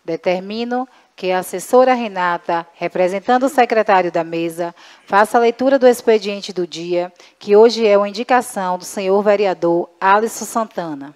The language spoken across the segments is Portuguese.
Determino que a assessora Renata, representando o secretário da mesa, faça a leitura do expediente do dia, que hoje é uma indicação do senhor vereador Alisson Santana.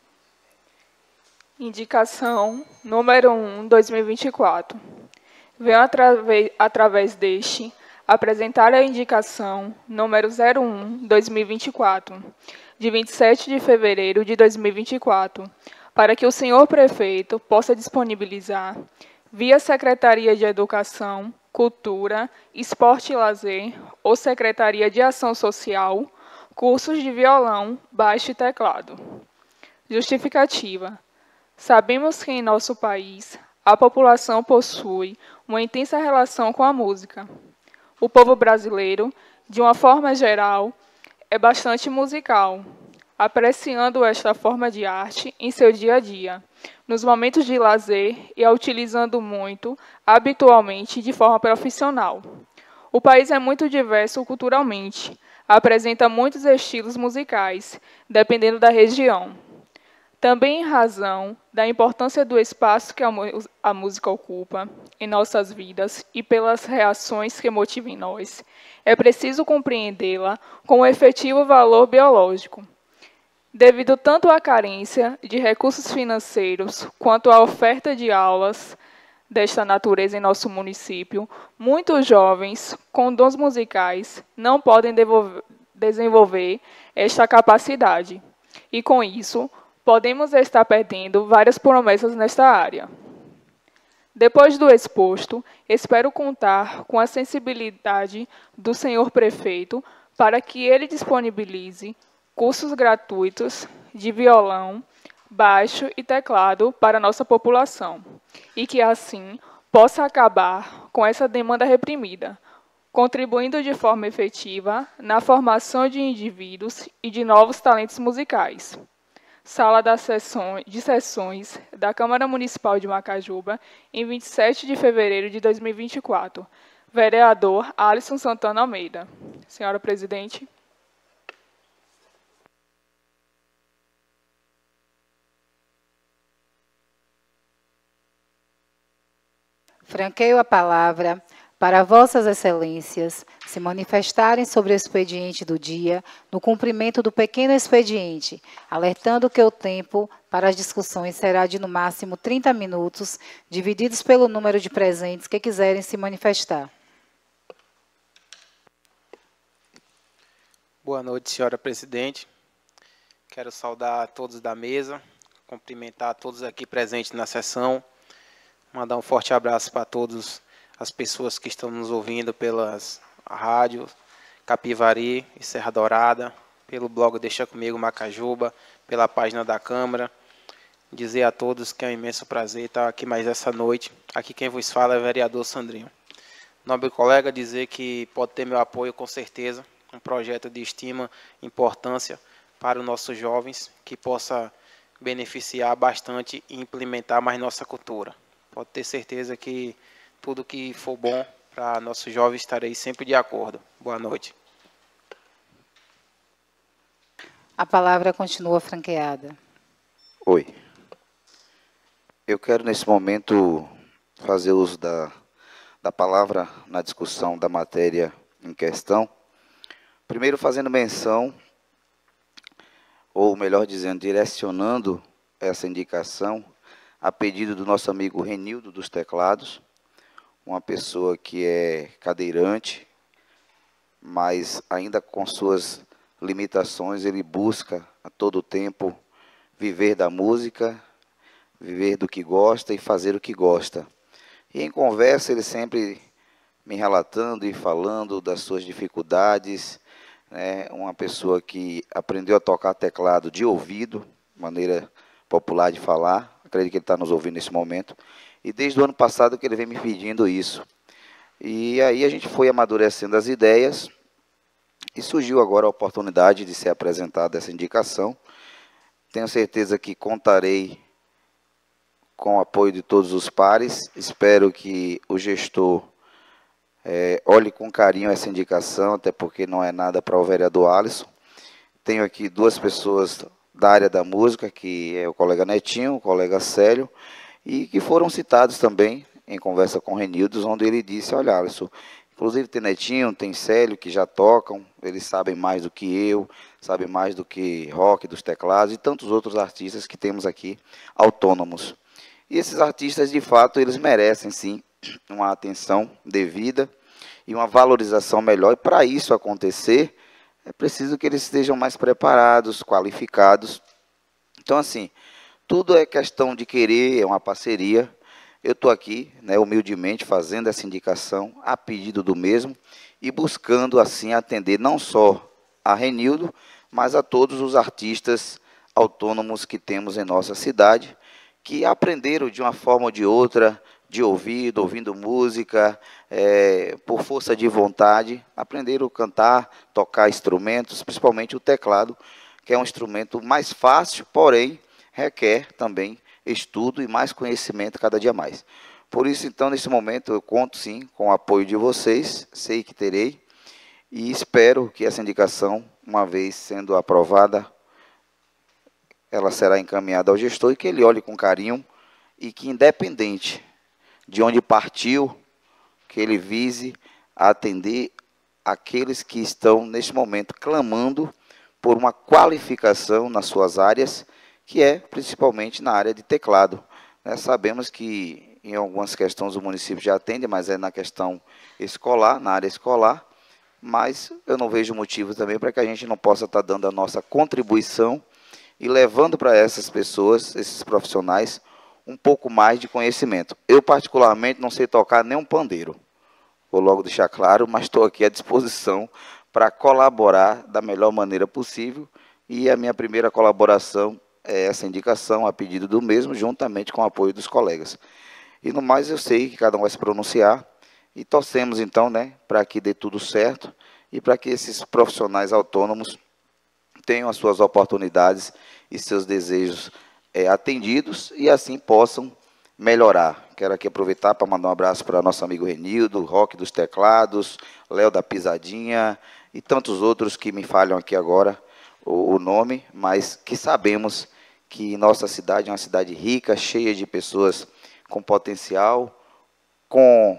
Indicação número 1, 2024. Venho através deste apresentar a indicação número 01, 2024, de 27 de fevereiro de 2024, para que o senhor prefeito possa disponibilizar, via Secretaria de Educação, Cultura, Esporte e Lazer ou Secretaria de Ação Social, cursos de violão, baixo e teclado. Justificativa. Sabemos que em nosso país a população possui uma intensa relação com a música. O povo brasileiro, de uma forma geral, é bastante musical, apreciando esta forma de arte em seu dia a dia, nos momentos de lazer e a utilizando muito, habitualmente, de forma profissional. O país é muito diverso culturalmente, apresenta muitos estilos musicais, dependendo da região. Também em razão da importância do espaço que a música ocupa em nossas vidas e pelas reações que motiva em nós, é preciso compreendê-la com o efetivo valor biológico. Devido tanto à carência de recursos financeiros quanto à oferta de aulas desta natureza em nosso município, muitos jovens com dons musicais não podem desenvolver esta capacidade. E, com isso, podemos estar perdendo várias promessas nesta área. Depois do exposto, espero contar com a sensibilidade do senhor prefeito para que ele disponibilize cursos gratuitos de violão, baixo e teclado para a nossa população, e que, assim, possa acabar com essa demanda reprimida, contribuindo de forma efetiva na formação de indivíduos e de novos talentos musicais. Sala de sessões da Câmara Municipal de Macajuba, em 27 de fevereiro de 2024. Vereador Alisson Santana Almeida. Senhora Presidente. Franqueio a palavra para vossas excelências se manifestarem sobre o expediente do dia, no cumprimento do pequeno expediente, alertando que o tempo para as discussões será de no máximo 30 minutos, divididos pelo número de presentes que quiserem se manifestar. Boa noite, senhora presidente. Quero saudar a todos da mesa, cumprimentar a todos aqui presentes na sessão, mandar um forte abraço para todas as pessoas que estão nos ouvindo pelas rádios Capivari e Serra Dourada, pelo blog Deixa Comigo Macajuba, pela página da Câmara. Dizer a todos que é um imenso prazer estar aqui mais essa noite. Aqui quem vos fala é o vereador Sandrinho. Nobre colega, dizer que pode ter meu apoio com certeza, um projeto de estima e importância para os nossos jovens, que possa beneficiar bastante e implementar mais nossa cultura. Pode ter certeza que tudo que for bom para nossos jovens estarei sempre de acordo. Boa noite. A palavra continua franqueada. Oi. Eu quero, nesse momento, fazer uso da palavra na discussão da matéria em questão. Primeiro, fazendo menção, ou melhor dizendo, direcionando essa indicação a pedido do nosso amigo Renildo dos Teclados, uma pessoa que é cadeirante, mas ainda com suas limitações, ele busca a todo tempo viver da música, viver do que gosta e fazer o que gosta. E em conversa ele sempre me relatando e falando das suas dificuldades, né? Uma pessoa que aprendeu a tocar teclado de ouvido, maneira popular de falar, acredito que ele está nos ouvindo nesse momento, e desde o ano passado que ele vem me pedindo isso. E aí a gente foi amadurecendo as ideias, e surgiu agora a oportunidade de ser apresentada essa indicação. Tenho certeza que contarei com o apoio de todos os pares. Espero que o gestor olhe com carinho essa indicação, até porque não é nada para o vereador Alisson. Tenho aqui duas pessoas da área da música, que é o colega Netinho, o colega Célio, e que foram citados também em conversa com o Renildo, onde ele disse, olha, Alisson, inclusive tem Netinho, tem Célio, que já tocam, eles sabem mais do que eu, sabem mais do que rock, dos teclados, e tantos outros artistas que temos aqui, autônomos. E esses artistas, de fato, eles merecem, sim, uma atenção devida e uma valorização melhor. E para isso acontecer, é preciso que eles estejam mais preparados, qualificados. Então, assim, tudo é questão de querer, é uma parceria. Eu estou aqui, né, humildemente, fazendo essa indicação a pedido do mesmo e buscando, assim, atender não só a Renildo, mas a todos os artistas autônomos que temos em nossa cidade, que aprenderam de uma forma ou de outra, de ouvido, ouvindo música, por força de vontade, aprenderam a cantar, tocar instrumentos, principalmente o teclado, que é um instrumento mais fácil, porém requer também estudo e mais conhecimento cada dia mais. Por isso, então, nesse momento, eu conto, sim, com o apoio de vocês, sei que terei, e espero que essa indicação, uma vez sendo aprovada, ela será encaminhada ao gestor e que ele olhe com carinho e que, independente de onde partiu, que ele vise atender aqueles que estão, neste momento, clamando por uma qualificação nas suas áreas, que é principalmente na área de teclado. Sabemos que em algumas questões o município já atende, mas é na questão escolar, na área escolar, mas eu não vejo motivo também para que a gente não possa estar dando a nossa contribuição e levando para essas pessoas, esses profissionais, um pouco mais de conhecimento. Eu, particularmente, não sei tocar nem um pandeiro, vou logo deixar claro, mas estou aqui à disposição para colaborar da melhor maneira possível, e a minha primeira colaboração é essa indicação, a pedido do mesmo, juntamente com o apoio dos colegas. E no mais, eu sei que cada um vai se pronunciar, e torcemos, então, né, para que dê tudo certo, e para que esses profissionais autônomos tenham as suas oportunidades e seus desejos atendidos, e assim possam melhorar. Quero aqui aproveitar para mandar um abraço para nosso amigo Renildo, Rock dos Teclados, Léo da Pisadinha, e tantos outros que me falham aqui agora o nome, mas que sabemos que nossa cidade é uma cidade rica, cheia de pessoas com potencial, com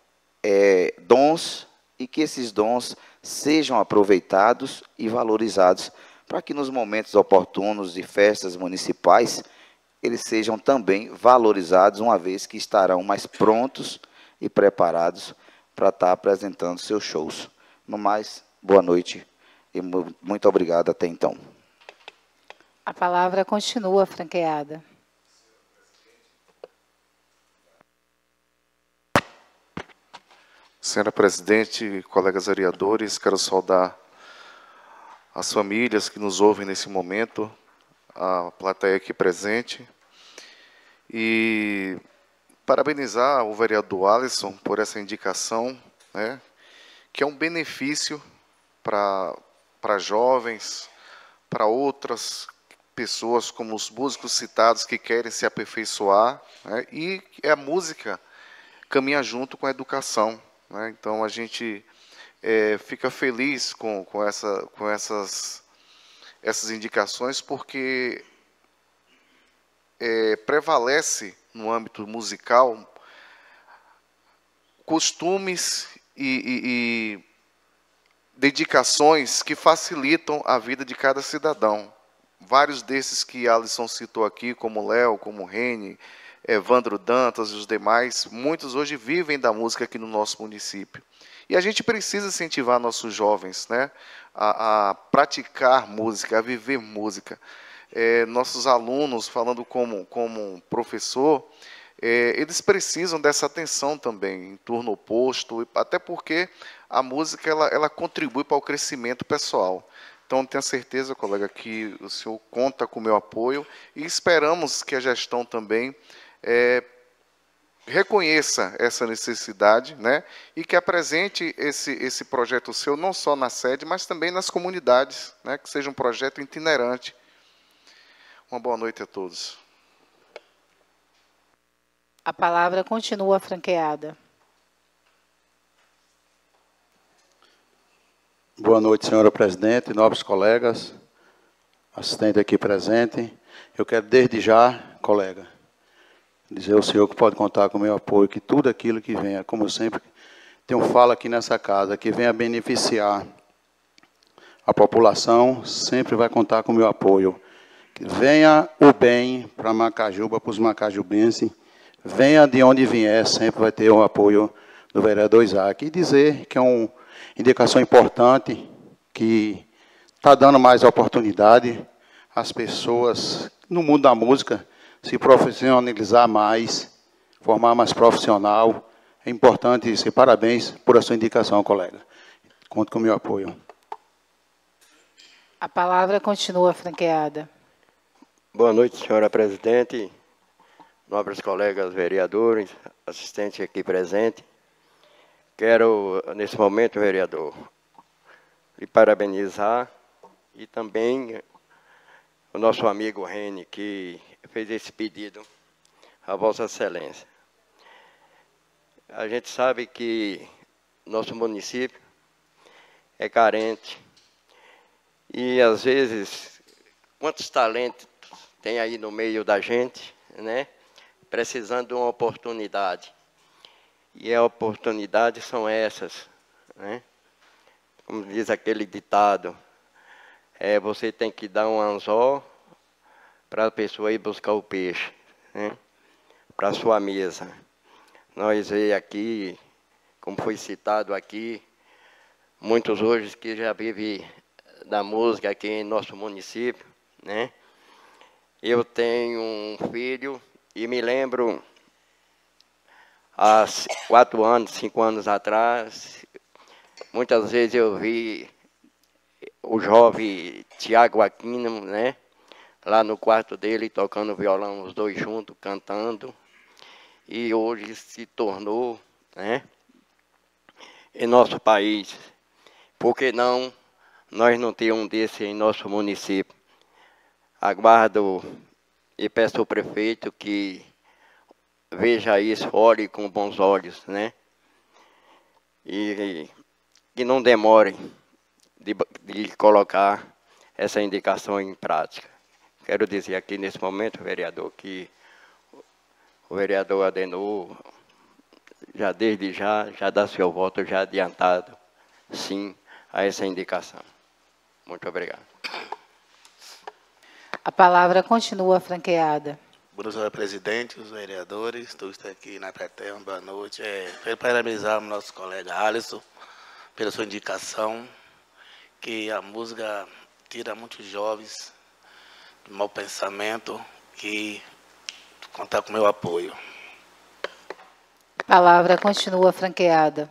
dons, e que esses dons sejam aproveitados e valorizados, para que nos momentos oportunos de festas municipais, eles sejam também valorizados, uma vez que estarão mais prontos e preparados para estar apresentando seus shows. No mais, boa noite e muito obrigado até então. A palavra continua franqueada. Senhora presidente, colegas vereadores, quero saudar as famílias que nos ouvem nesse momento, a plateia aqui presente, e parabenizar o vereador Alisson por essa indicação, né, que é um benefício para jovens, para outras pessoas, como os músicos citados, que querem se aperfeiçoar, né, e a música caminha junto com a educação, né. Então, a gente fica feliz com essas indicações, porque prevalece no âmbito musical costumes e dedicações que facilitam a vida de cada cidadão. Vários desses que Alisson citou aqui, como Léo, como Rene, Evandro Dantas e os demais, muitos hoje vivem da música aqui no nosso município. E a gente precisa incentivar nossos jovens, né, a praticar música, a viver música. Nossos alunos, falando como professor, eles precisam dessa atenção também, em turno oposto, até porque a música ela contribui para o crescimento pessoal. Então, tenho certeza, colega, que o senhor conta com o meu apoio, e esperamos que a gestão também reconheça essa necessidade, né, e que apresente esse projeto seu não só na sede, mas também nas comunidades, né, que seja um projeto itinerante. Uma boa noite a todos. A palavra continua franqueada. Boa noite, senhora presidente, nobres colegas, assistente aqui presente. Eu quero desde já, colega, Dizer ao senhor que pode contar com o meu apoio, que tudo aquilo que venha, como eu sempre tenho falo aqui nessa casa, que venha beneficiar a população, sempre vai contar com o meu apoio. Que venha o bem para Macajuba, para os macajubenses, venha de onde vier, sempre vai ter o apoio do vereador Isaac. E dizer que é uma indicação importante, que está dando mais oportunidade às pessoas no mundo da música se profissionalizar mais, formar mais profissional. É importante isso. E parabéns por a sua indicação, colega. Conto com o meu apoio. A palavra continua franqueada. Boa noite, senhora presidente, nobres colegas vereadores, assistente aqui presente. Quero, nesse momento, vereador, lhe parabenizar e também o nosso amigo Reni, que fez esse pedido a Vossa Excelência. A gente sabe que nosso município é carente e, às vezes, quantos talentos tem aí no meio da gente, né? Precisando de uma oportunidade. E a oportunidade são essas, né? Como diz aquele ditado, você tem que dar um anzol para a pessoa ir buscar o peixe, né? Para a sua mesa. Nós vemos aqui, como foi citado aqui, muitos hoje que já vivem da música aqui em nosso município, né? Eu tenho um filho e me lembro, há 4 anos, 5 anos atrás, muitas vezes eu vi o jovem Tiago Aquino, né, lá no quarto dele, tocando violão, os dois juntos, cantando, e hoje se tornou, né, em nosso país. Por que não nós não temos um desse em nosso município? Aguardo e peço ao prefeito que veja isso, olhe com bons olhos, né? E que não demore de colocar essa indicação em prática. Quero dizer aqui nesse momento, vereador, que o vereador Adenor já desde já dá seu voto já adiantado, sim, a essa indicação. Muito obrigado. A palavra continua franqueada. Boa noite, senhora presidente, os vereadores, todos estão aqui na plateia, boa noite. Quero parabenizar o nosso colega Alisson pela sua indicação, que a música tira muitos jovens do mau pensamento, e contar com o meu apoio. A palavra continua franqueada.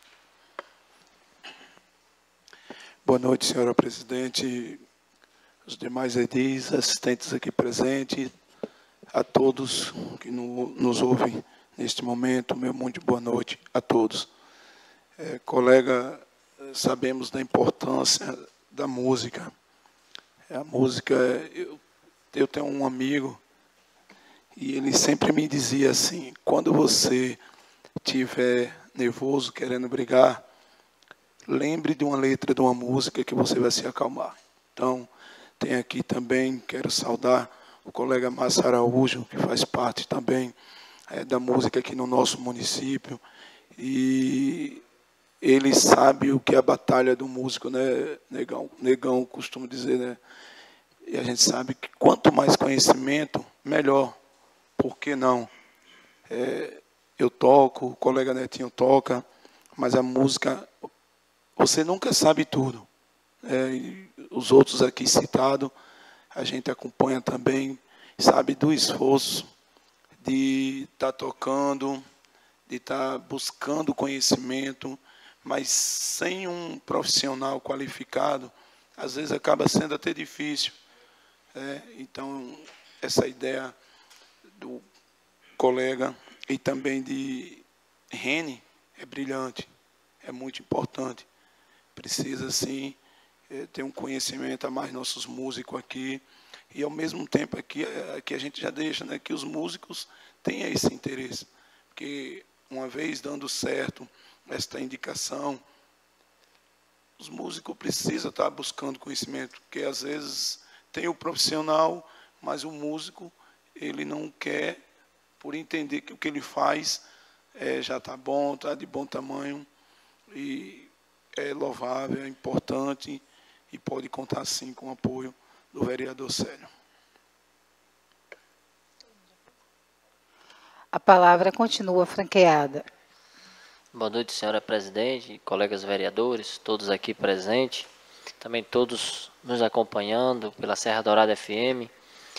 Boa noite, senhora presidente, os demais edis, assistentes aqui presentes, a todos que nos ouvem neste momento, meu muito boa noite a todos. Colega, sabemos da importância da música. A música, eu tenho um amigo e ele sempre me dizia assim: quando você estiver nervoso, querendo brigar, lembre de uma letra de uma música que você vai se acalmar. Então, tem aqui também, quero saudar o colega Márcio Araújo, que faz parte também da música aqui no nosso município. E ele sabe o que é a batalha do músico, né, Negão? Negão costuma dizer, né? E a gente sabe que quanto mais conhecimento, melhor. Por que não? Eu toco, o colega Netinho toca, mas a música, você nunca sabe tudo. E os outros aqui citados, a gente acompanha também, sabe do esforço de estar tocando, de estar buscando conhecimento, mas sem um profissional qualificado, às vezes acaba sendo até difícil. Então, essa ideia do colega e também de Reni é brilhante, é muito importante. Precisa, sim, ter um conhecimento a mais nossos músicos aqui, e ao mesmo tempo aqui a gente já deixa, né, que os músicos tenham esse interesse, porque uma vez dando certo esta indicação, os músicos precisam estar buscando conhecimento, porque às vezes tem o profissional, mas o músico ele não quer por entender que o que ele faz já está bom, está de bom tamanho, e é louvável, é importante, e pode contar, sim, com o apoio do vereador Célio. A palavra continua franqueada. Boa noite, senhora presidente, colegas vereadores, todos aqui presentes, também todos nos acompanhando pela Serra Dourada FM.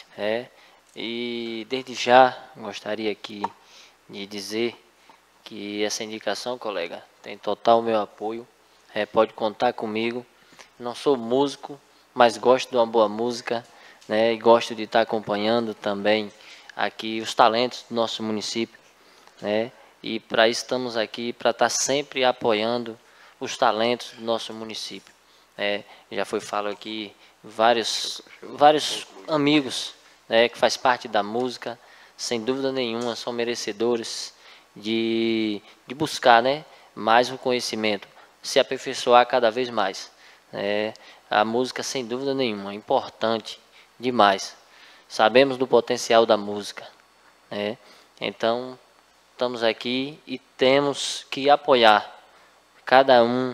E desde já gostaria aqui de dizer que essa indicação, colega, tem total meu apoio, pode contar comigo. Não sou músico, mas gosto de uma boa música, né, e gosto de estar acompanhando também aqui os talentos do nosso município, né, e para isso estamos aqui, para estar sempre apoiando os talentos do nosso município. Já foi falado aqui vários amigos, né, que faz parte da música, sem dúvida nenhuma, são merecedores de buscar, né, mais o conhecimento, se aperfeiçoar cada vez mais. A música, sem dúvida nenhuma, é importante demais. Sabemos do potencial da música, né? Então, estamos aqui e temos que apoiar cada um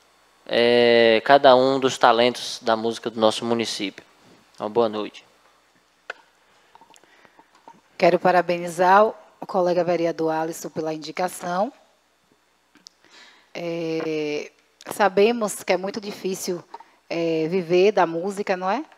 dos talentos da música do nosso município. Uma boa noite. Quero parabenizar o colega vereador Alisson pela indicação. Sabemos que é muito difícil viver da música, não é?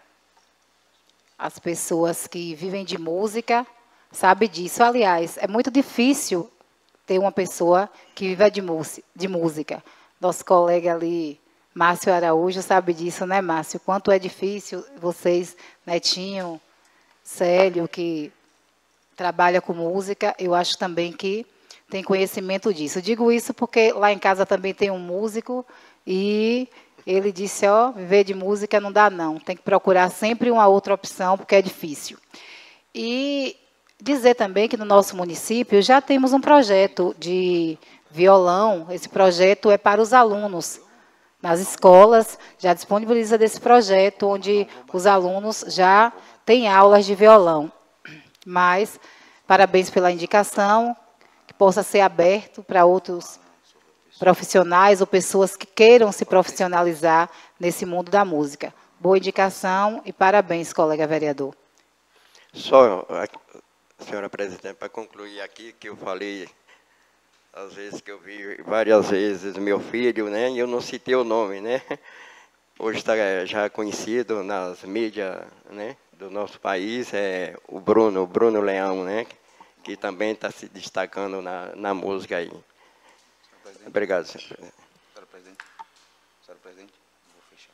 As pessoas que vivem de música sabem disso. Aliás, é muito difícil ter uma pessoa que viva de música. Nosso colega ali, Márcio Araújo, sabe disso, né, Márcio? Quanto é difícil vocês, Netinho, Célio, que trabalha com música, eu acho também que tem conhecimento disso. Eu digo isso porque lá em casa também tem um músico e ele disse, viver de música não dá não, tem que procurar sempre uma outra opção, porque é difícil. E dizer também que no nosso município já temos um projeto de violão, esse projeto é para os alunos. Nas escolas já disponibiliza desse projeto, onde os alunos já têm aulas de violão. Mas, parabéns pela indicação, que possa ser aberto para outros profissionais ou pessoas que queiram se profissionalizar nesse mundo da música. Boa indicação e parabéns, colega vereador. Só, senhora presidente, para concluir aqui, que eu falei, às vezes que eu vi várias vezes meu filho, né, e eu não citei o nome, né, hoje está já conhecido nas mídias, né, do nosso país, o Bruno Leão, né, que também está se destacando na música aí. Obrigado, senhor presidente. Senhora presidente, vou fechar.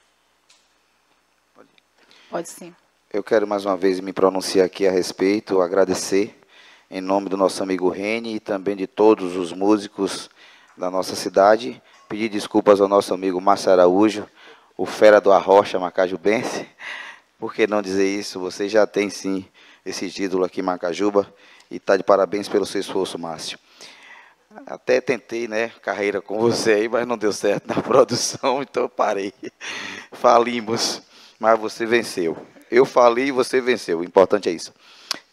Pode ir. Pode sim. Eu quero mais uma vez me pronunciar aqui a respeito, agradecer em nome do nosso amigo Reni e também de todos os músicos da nossa cidade, pedir desculpas ao nosso amigo Márcio Araújo, o fera do Arrocha Macajubense. Por que não dizer isso? Você já tem sim esse título aqui em Macajuba e está de parabéns pelo seu esforço, Márcio. Até tentei, né, carreira com você aí, mas não deu certo na produção, então eu parei. Falimos, mas você venceu. Eu falei e você venceu, o importante é isso.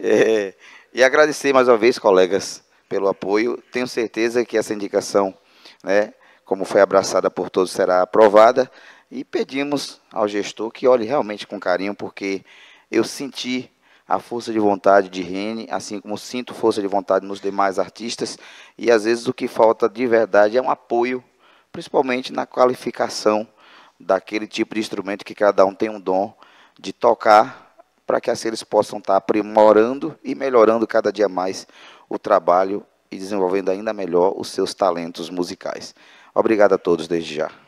E agradecer mais uma vez, colegas, pelo apoio. Tenho certeza que essa indicação, né, como foi abraçada por todos, será aprovada. E pedimos ao gestor que olhe realmente com carinho, porque eu senti a força de vontade de Reni, assim como sinto força de vontade nos demais artistas, e às vezes o que falta de verdade é um apoio, principalmente na qualificação daquele tipo de instrumento que cada um tem um dom de tocar, para que assim eles possam estar aprimorando e melhorando cada dia mais o trabalho e desenvolvendo ainda melhor os seus talentos musicais. Obrigado a todos desde já.